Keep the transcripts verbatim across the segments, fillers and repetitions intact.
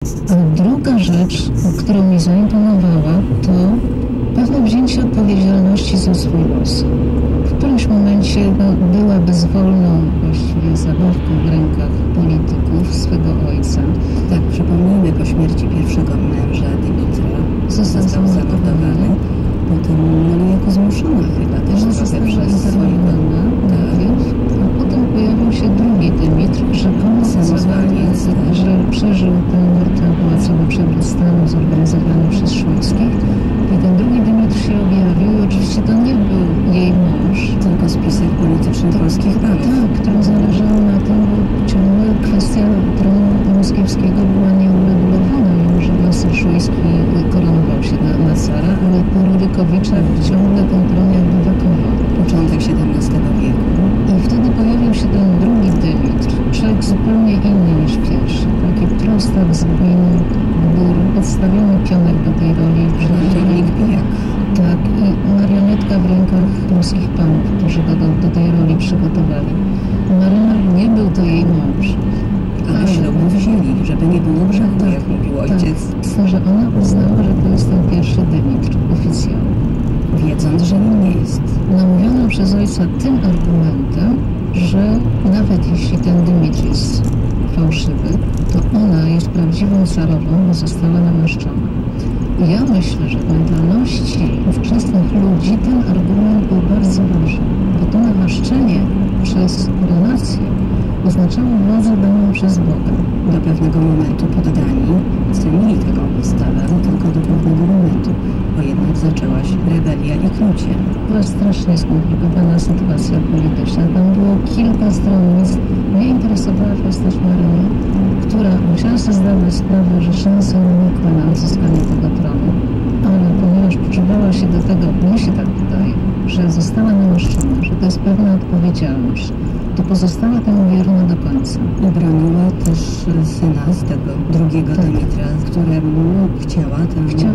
A druga rzecz, która mnie zaimponowała, to pewne wzięcie odpowiedzialności za swój los. W którymś momencie no, była bezwolną właściwie zabawką w rękach polityków swego ojca. Tak, przypomnijmy, po śmierci pierwszego męża Dymitra został, został zamordowany. Potem no, niejako zmuszona chyba też no, trochę przez swojego najpierw, a potem pojawił się drugi Dymitr, rzekomo zadanie, że przeżył ten mord na pałacowy przewrót stanu zorganizowany przez Szujskich. I ten drugi Dymitr się objawił i oczywiście to nie był jej mąż, tylko spisek polityczny polskich panów. Tak, którym zależało na tym, bo ciągle kwestia tronu moskiewskiego była nieuregulowana, mimo że Nasser Szujski koronował się na, na cara, ale po Rurykowiczach ciągle ten tron jakby wakował. Początek siedemnastego wieku. I wtedy pojawił się ten drugi Dymitr, człowiek zupełnie inny niż pierwszy. Taki prostak z gminy, gór, podstawiony pionek do tej roli. Naczelnik pijak. Tak, i marionetka w rękach polskich panów, którzy go do, do tej roli przygotowali. Marynarz nie był to jej mąż. Ale ślubu wzięli, żeby nie było grzechu, tak, jak mówił ojciec. Tak, że ona uznała, że to jest ten pierwszy Dymitr oficjalny. Wiedząc, że nim nie jest. Namówiono przez ojca tym argumentem, że nawet jeśli ten Dymitr jest fałszywy, to ona jest prawdziwą carową, bo została namaszczona. I ja myślę, że w mentalności ówczesnych ludzi ten argument był bardzo ważny, bo to namaszczenie przez koronację oznaczało władzę daną przez Boga. Do pewnego momentu poddani cenili taką postawę, no tylko do pewnego momentu, bo jednak zaczęła się rebelia i knucie. Była strasznie skomplikowana sytuacja polityczna. Tam było kilka stron, więc mnie interesowała postać Maryny, która musiała sobie zdawać sprawę, że szansę unikła na odzyskanie tego tronu, ale ponieważ poczuwała się do tego, mnie się tak wydaje, że została namaszczona, że to jest pewna odpowiedzialność, to pozostała temu wierna do końca. I broniła też syna z tego drugiego tak. Dymitra, któremu chciała tę chciała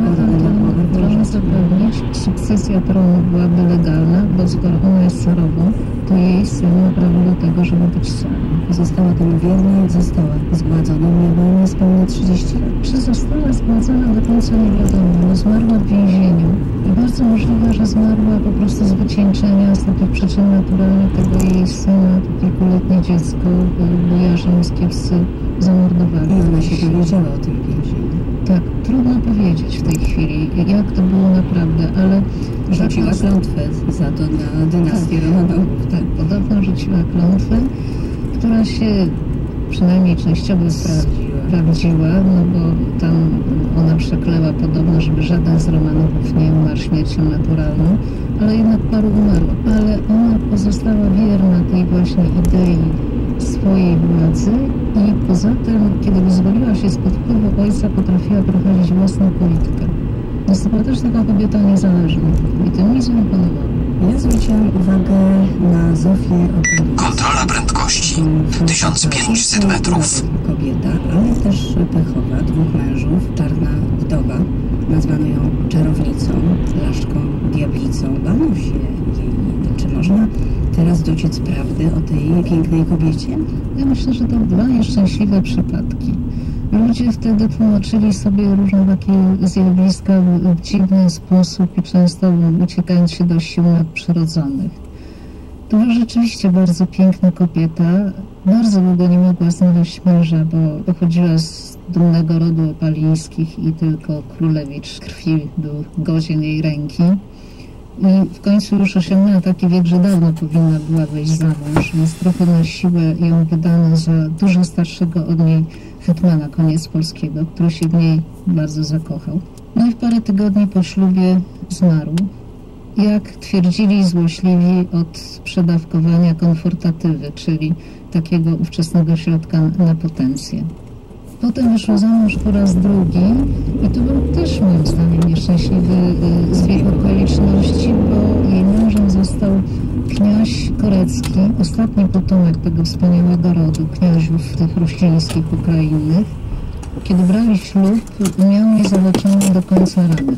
tron zapewnić. Sukcesja tronu byłaby legalna, bo skoro ona jest carową, to jej syn ma prawo do tego, żeby być carem. Została temu wierna i została zgładzona. Miała niespełna trzydzieści lat. Czy została zgładzona do końca nie wiadomo, bo zmarła w więzieniu. I bardzo możliwe, że zmarła po prostu z wycieńczenia, z takich przyczyn naturalnych tego jej syna, to kilkuletnie dziecko, bo jarzyńskiewscy zamordowali. I ona się dowiedziała o tym więzieniu. Tak, trudno powiedzieć w tej chwili, jak to było naprawdę, ale... Rzuciła klątwę za to na dynastię tak, Romanowów. Tak, podobno rzuciła klątwę, która się przynajmniej częściowo sprawdziła, sprawdziła, no bo tam ona przekleła podobno, żeby żaden z Romanowów nie umarł śmiercią naturalną, ale jednak paru umarło. Ale ona pozostała wierna tej właśnie idei swojej władzy i poza tym, kiedy wyzwoliła się spod wpływu ojca, potrafiła prowadzić własną politykę. Jest to też taka kobieta niezależna i to mi zaimponowało. Ja zwróciłam uwagę na Zofię Opolską. Kontrola prędkości tysiąc pięćset metrów. Kobieta, ale też pechowa, dwóch mężów, czarna wdowa. Nazwano ją czarownicą, laszczką, diablicą. Bano się jej. Czy można teraz dociec prawdy o tej pięknej kobiecie? Ja myślę, że to dwa nieszczęśliwe przypadki. Ludzie wtedy tłumaczyli sobie różne takie zjawiska w dziwny sposób i często uciekając się do sił nadprzyrodzonych. To była rzeczywiście bardzo piękna kobieta. Bardzo długo nie mogła znaleźć męża, bo pochodziła z dumnego rodu Opalińskich i tylko królewicz krwi był godzien jej ręki. I w końcu już osiągnęła taki wiek, że dawno powinna była wyjść za mąż, więc trochę na siłę ją wydano za dużo starszego od niej hetmana koniec polskiego, który się w niej bardzo zakochał. No i w parę tygodni po ślubie zmarł. Jak twierdzili złośliwi, od przedawkowania konfortatywy, czyli takiego ówczesnego środka na potencję. Potem wyszła za mąż po raz drugi i to był też moim zdaniem nieszczęśliwy zbieg okoliczności, bo jej mężem został kniaź Korecki, ostatni potomek tego wspaniałego rodu, kniaziów tych ruścińskich, ukrainnych. Kiedy brali ślub, miał niezaleczone do końca rany.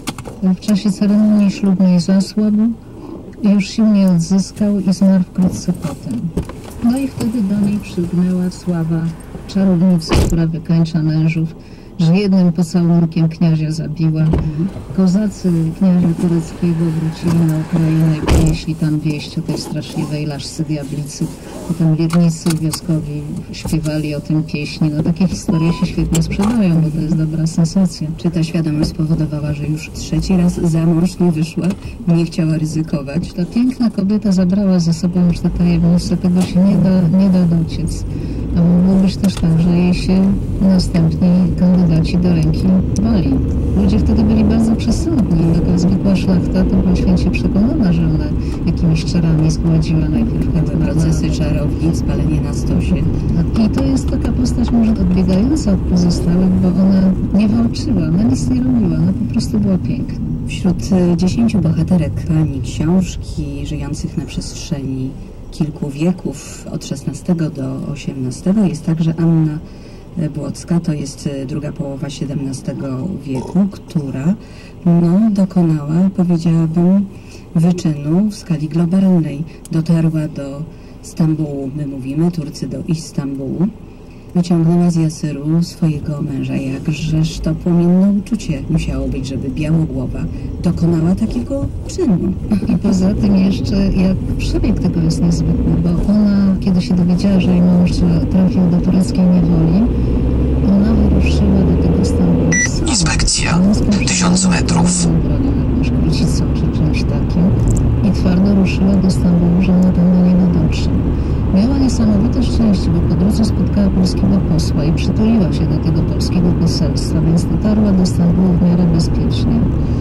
W czasie ceremonii ślubnej zasłabł, już sił nie odzyskał i zmarł wkrótce potem. No i wtedy do niej przygnęła sława czarownicy, która wykańcza mężów że jednym pocałunkiem kniazia zabiła. Kozacy kniazia tureckiego wrócili na Ukrainę i przynieśli tam wieść o tej straszliwej laszce diablicy. Potem wiernicy wioskowi śpiewali o tym pieśni. No takie historie się świetnie sprzedają, bo to jest dobra sensacja. Czy ta świadomość spowodowała, że już trzeci raz za mąż nie wyszła, nie chciała ryzykować? Ta piękna kobieta zabrała ze sobą już te tajemnice, tego się nie da, nie da dociec. A mogło być też tak, że jej się następni kandydaci do ręki wali. Ludzie wtedy byli bardzo przesądni. Taka zwykła szlachta to była święcie przekonana, że ona jakimiś czarami zgładziła najpierw Były procesy czarownic, spalenie na stosie. I to jest taka postać może odbiegająca od pozostałych, bo ona nie walczyła, ona nic nie robiła, ona po prostu była piękna. Wśród dziesięciu bohaterek pani książki, żyjących na przestrzeni kilku wieków, od szesnastego do osiemnastego, jest także Anna Błocka, to jest druga połowa siedemnastego wieku, która no, dokonała, powiedziałabym, wyczynu w skali globalnej. Dotarła do Stambułu, my mówimy, Turcy do Istambułu. Wyciągnęła z Jasyru swojego męża, jakżeż to płomienne uczucie musiało być, żeby Białogłowa dokonała takiego czynu. I poza tym jeszcze, jak przebieg tego jest niezwykły, bo ona, kiedy się dowiedziała, że jej mąż trafił do tureckiej niewoli, ona wyruszyła do tego Stambułu. Inspekcja. Tysiąc metrów. Szkrucicą czy czymś takim. I twardo ruszyła do Stambułu, że ona tam do niego dotrze. Miała niesamowite szczęście, bo po drodze spotkała polskiego posła i przytuliła się do tego polskiego poselstwa, więc dotarła do Stambułu w miarę bezpiecznie.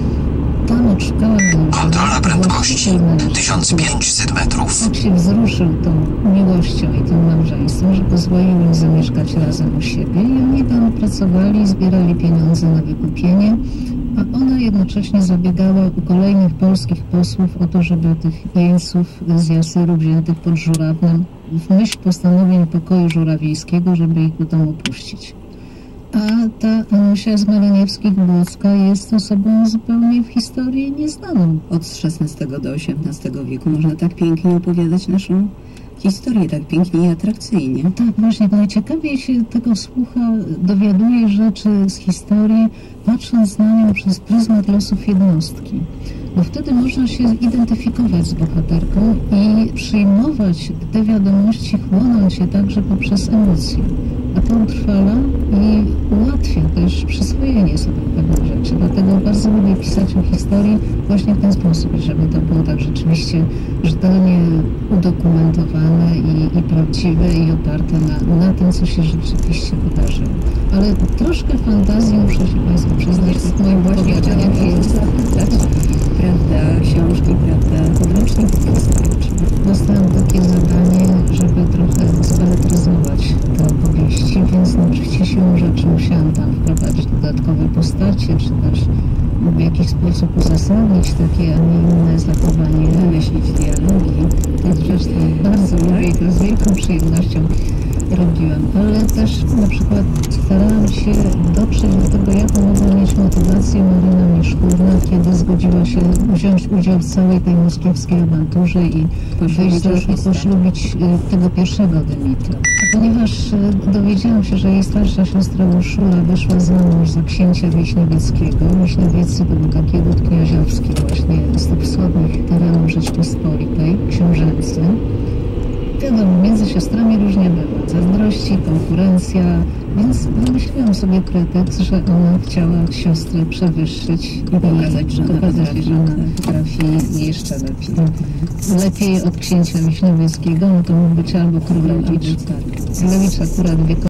Tam odszukała męża. Kontrola prędkości. tysiąc pięćset metrów. Tak się wzruszył tą miłością i tym małżeństwem, że pozwolił im zamieszkać razem u siebie i oni tam pracowali, zbierali pieniądze na wykupienie, a ona jednocześnie zabiegała u kolejnych polskich posłów o to, żeby tych jeńców z Jasyru wziętych pod Żurawnem w myśl postanowień pokoju żurawiejskiego, żeby ich potem opuścić. A ta Anusia z Maleniewskich-Błocka jest osobą zupełnie w historii nieznaną. Od szesnastego do osiemnastego wieku można tak pięknie opowiadać naszą historię, tak pięknie i atrakcyjnie. Tak, właśnie. Najciekawiej się tego słucha, dowiaduje rzeczy z historii, patrząc na nią przez pryzmat losów jednostki. Bo wtedy można się identyfikować z bohaterką i przyjmować te wiadomości, chłonąć je także poprzez emocje. A to utrwala i ułatwia też przyswojenie sobie pewnych rzeczy. Dlatego bardzo lubię pisać o historii właśnie w ten sposób, żeby to było tak rzeczywiście rzetelnie udokumentowane i, i prawdziwe i oparte na, na tym, co się rzeczywiście wydarzyło. Ale troszkę fantazji, muszę się Państwu przyznać, w moim właśnie chcianiach jest. Prawda, książki, prawda, podręczników historycznych. Dostałam takie zadanie, żeby trochę zbeletryzować te opowieści, więc no, oczywiście siłą rzeczy musiałam tam wprowadzić dodatkowe postacie, czy też w jakiś sposób uzasadnić takie, a nie inne zachowanie. Wymyślić dialogi. To zresztą bardzo lubię i to z wielką przyjemnością robiłam, ale też na przykład starałam się dotrzeć do tego, jaką mogła mieć motywację Marina Miszkurna, kiedy zgodziła się wziąć udział w całej tej moskiewskiej awanturze i wyjść i poślubić tego pierwszego Dymitra. Ponieważ dowiedziałam się, że jej starsza siostra Urszula wyszła za mąż za księcia Wiśniewieckiego. Wiśniewiecy to był taki ród kniaziowski właśnie z tych wschodnich terenów Rzeczpospolitej, książęcy. Wiadomo, między siostrami różnie bywa. Zazdrości, konkurencja, więc wymyśliłam sobie pretekst, że ona chciała siostrę przewyższyć i pokazać, że pokazać, że ona potrafi jeszcze lepiej. Lepiej od księcia Wiśniewieckiego, no to mógł być albo Królewicz. Królewicz akurat wie